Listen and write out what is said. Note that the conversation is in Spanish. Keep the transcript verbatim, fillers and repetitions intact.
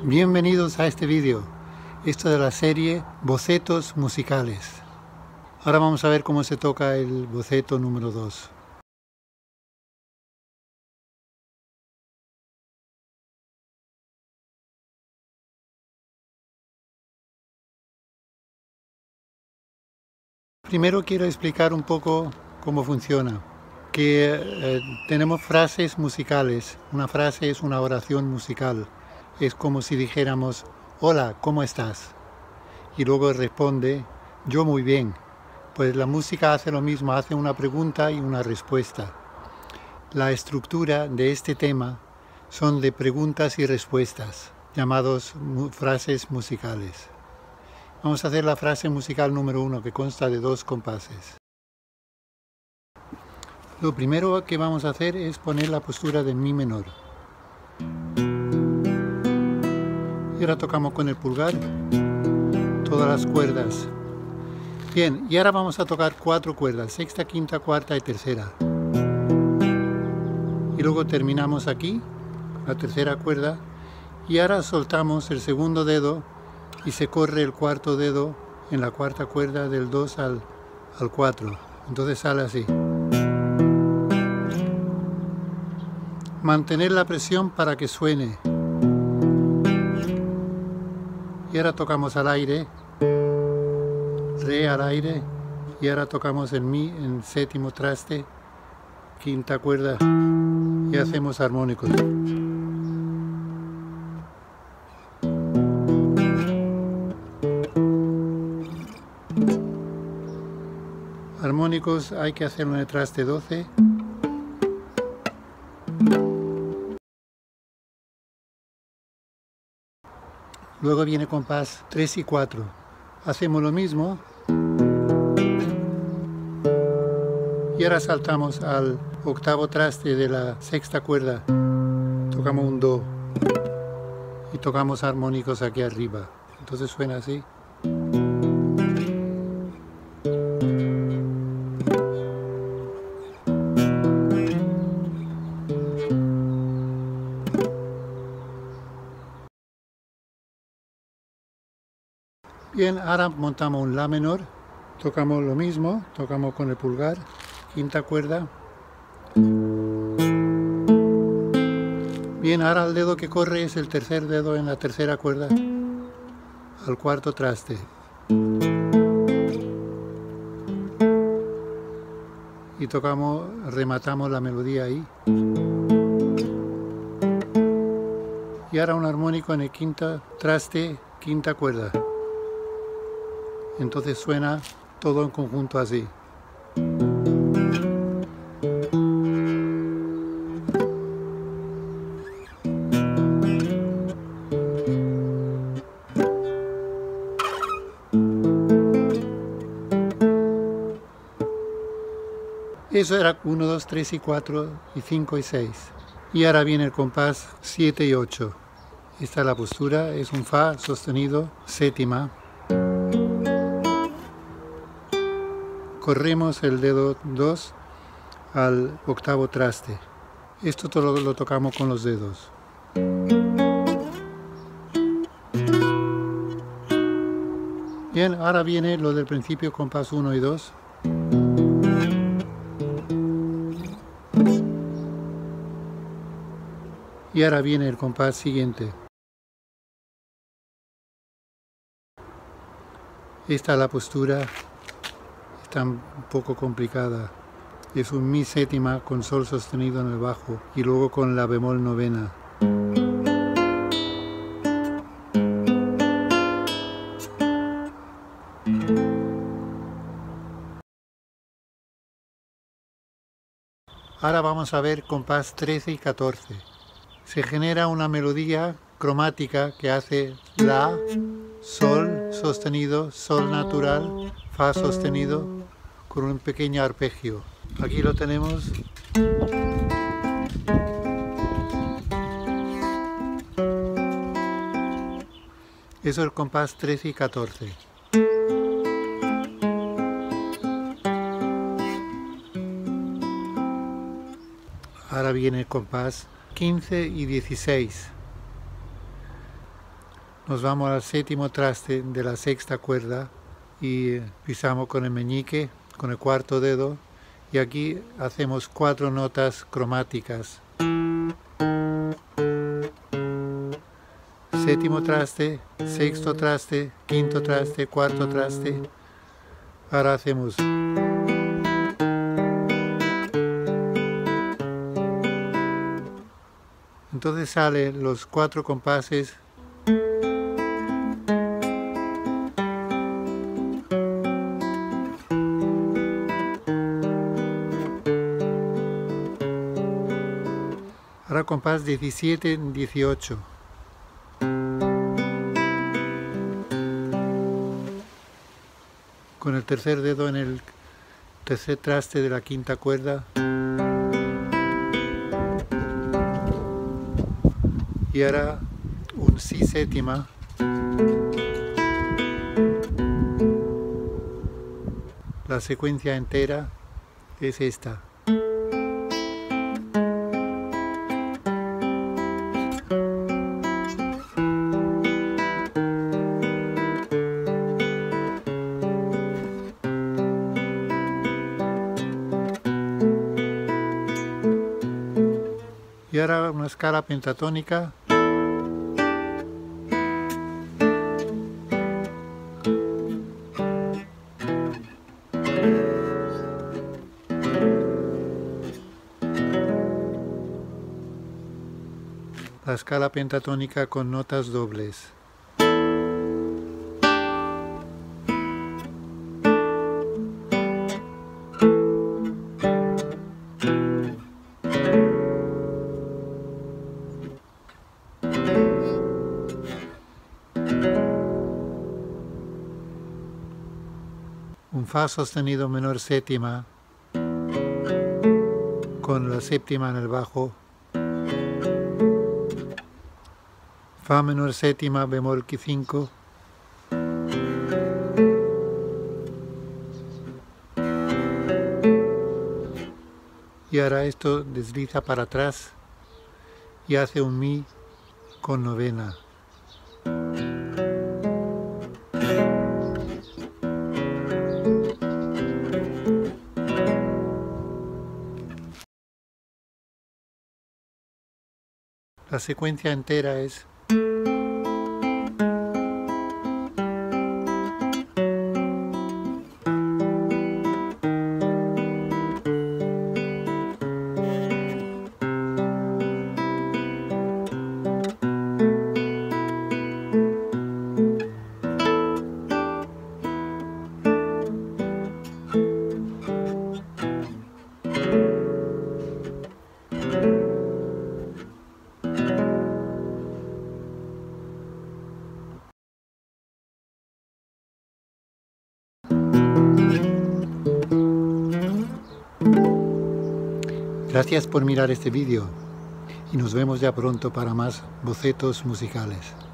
Bienvenidos a este vídeo, esto de la serie Bocetos Musicales. Ahora vamos a ver cómo se toca el boceto número dos. Primero quiero explicar un poco cómo funciona. Que eh, tenemos frases musicales. Una frase es una oración musical. Es como si dijéramos, hola, ¿cómo estás? Y luego responde, yo muy bien. Pues la música hace lo mismo, hace una pregunta y una respuesta. La estructura de este tema son de preguntas y respuestas, llamados mu- frases musicales. Vamos a hacer la frase musical número uno, que consta de dos compases. Lo primero que vamos a hacer es poner la postura de mi menor. Y ahora tocamos con el pulgar todas las cuerdas. Bien, y ahora vamos a tocar cuatro cuerdas, sexta, quinta, cuarta y tercera. Y luego terminamos aquí, la tercera cuerda, y ahora soltamos el segundo dedo y se corre el cuarto dedo en la cuarta cuerda del dos al, al cuatro. Entonces sale así. Mantener la presión para que suene. Y ahora tocamos al aire, re al aire, y ahora tocamos en mi en séptimo traste, quinta cuerda, y hacemos armónicos. Armónicos hay que hacerlo en el traste doce. Luego viene compás tres y cuatro. Hacemos lo mismo. Y ahora saltamos al octavo traste de la sexta cuerda. Tocamos un do. Y tocamos armónicos aquí arriba. Entonces suena así. Bien, ahora montamos un la menor, tocamos lo mismo, tocamos con el pulgar, quinta cuerda. Bien, ahora el dedo que corre es el tercer dedo en la tercera cuerda, al cuarto traste. Y tocamos, rematamos la melodía ahí. Y ahora un armónico en el quinto traste, quinta cuerda. Entonces suena todo en conjunto así. Eso era uno, dos, tres y cuatro y cinco y seis. Y ahora viene el compás siete y ocho. Esta es la postura, es un fa sostenido, séptima. Corremos el dedo dos al octavo traste. Esto todo lo tocamos con los dedos. Bien, ahora viene lo del principio, compás uno y dos. Y ahora viene el compás siguiente. Esta es la postura, está un poco complicada. Es un mi séptima con sol sostenido en el bajo y luego con la bemol novena. Ahora vamos a ver compás trece y catorce. Se genera una melodía cromática que hace la, sol sostenido, sol natural, fa sostenido, con un pequeño arpegio. Aquí lo tenemos. Eso es el compás trece y catorce. Ahora viene el compás quince y dieciséis. Nos vamos al séptimo traste de la sexta cuerda y pisamos con el meñique, con el cuarto dedo, y aquí hacemos cuatro notas cromáticas. Séptimo traste, sexto traste, quinto traste, cuarto traste. Ahora hacemos entonces salen los cuatro compases. Ahora compás diecisiete, dieciocho. Con el tercer dedo en el tercer traste de la quinta cuerda. Y ahora un si séptima. La secuencia entera es esta. Y ahora una escala pentatónica. La escala pentatónica con notas dobles. Un fa sostenido menor séptima con la séptima en el bajo. Fa menor séptima bemol cinco. Y ahora esto desliza para atrás y hace un mi con novena. La secuencia entera es Gracias por mirar este vídeo y nos vemos ya pronto para más bocetos musicales.